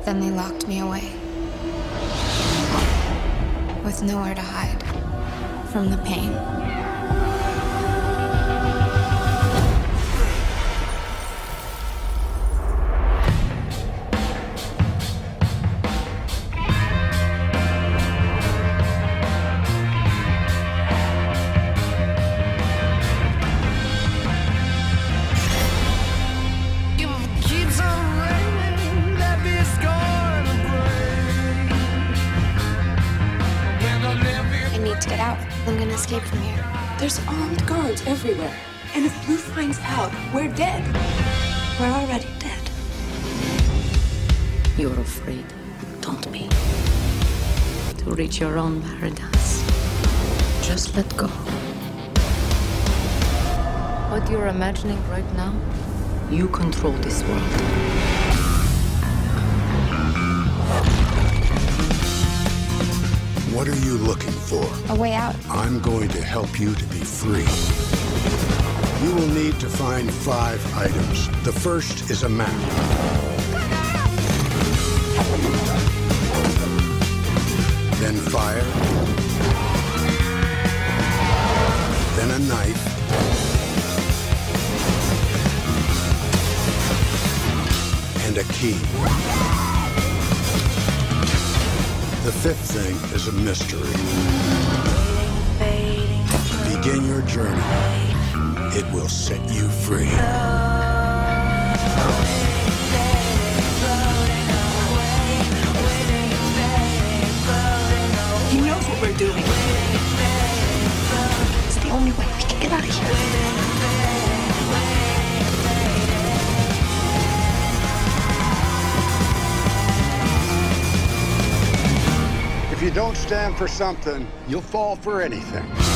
Then they locked me away, with nowhere to hide from the pain. I need to get out. I'm gonna escape from here. There's armed guards everywhere. And if Blue finds out, we're dead. We're already dead. You're afraid, don't be. To reach your own paradise. Just let go. What you're imagining right now, you control this world. What are you looking for? A way out. I'm going to help you to be free. You will need to find 5 items. The first is a map. Then fire. Then a knife. And a key. The 5th thing is a mystery. Begin your journey. It will set you free. He knows what we're doing. It's the only way we can get out of here. If you don't stand for something, you'll fall for anything.